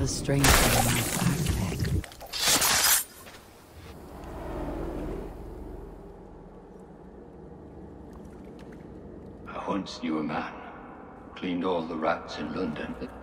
strange thing in my backpack. I once knew a man. Cleaned all the rats in London.